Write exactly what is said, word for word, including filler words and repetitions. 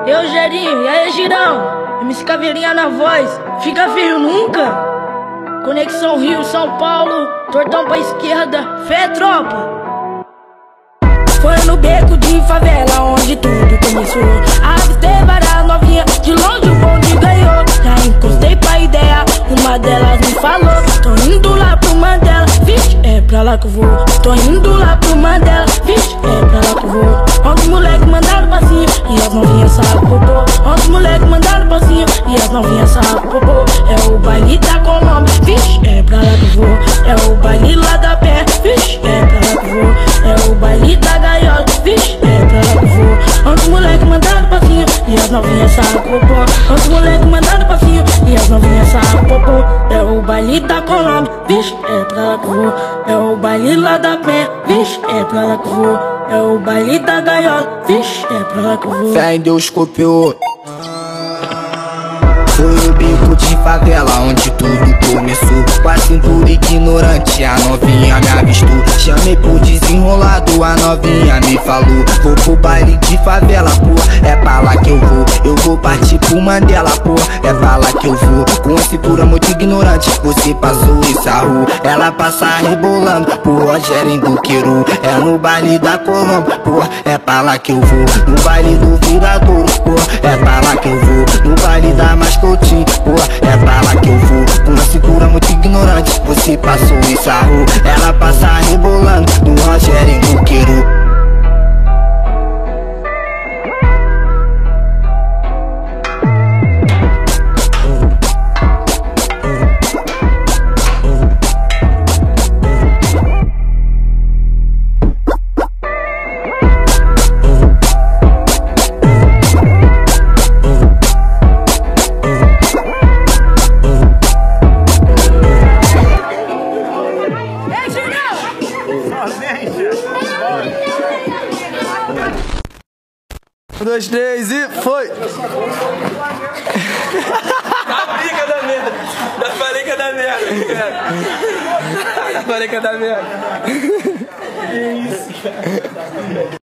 Eu, Gerinho, e aí, Girão? M C Caveirinha na voz, fica feio nunca? Conexão Rio, São Paulo, tortão pra esquerda, fé, tropa. Foi no beco de favela onde tudo começou. Avistei várias novinhas, de longe o bonde ganhou. Já encostei pra ideia, uma delas me falou: tô indo lá pro Mandela, vixe, é pra lá que eu vou. Tô indo lá pro Mandela, vixe, é pra lá que eu vou. Ontem os moleques mandaram passinho e as novinhas sabem popô. Ontem os moleques mandaram passinho e as novinhas sabem popô. É o baile da Colômbia, vixe, é pra lá que eu vou. É o baile lá da pé, vixe, é pra lá que eu vou. É o baile da gaiola, vixe, é pra lá que eu vou. Ontem os moleques mandaram passinho e as novinhas sabem popô. Ontem os moleques mandaram passinho e as novinhas sabem popô. É o baile da Colômbia, vixe, é pra lá que eu vou. É o baile lá da pé, vixe, é pra lá que eu vou. É o baile da gaiola, vixe, é pra lá que eu vou. Fé em Deus copiou. Foi no bico de favela onde tudo começou. Com a cintura ignorante, a novinha me avistou. Chamei pro desenrolado, a novinha me falou: vou pro baile de favela, pô, é pra lá que eu vou. Eu vou partir pro Mandela, pô, é pra lá que eu vou. Com a cintura muito ignorante, você passou e sarrou. Ela passa rebolando pro Rogério do Queiro. É no baile da Colômbia, pô, é pra lá que eu vou. No baile do Viradouro, pô, é pra lá que eu vou. No baile da Mascotinho, pô, é pra lá que eu vou. Com uma cintura muito ignorante, você passou e sarrou. Ela passa rebolando no Rogério do Queiro. Um, dois, três e foi! Da briga da merda! Da farinha da merda! Da farinha da merda! Que isso, cara?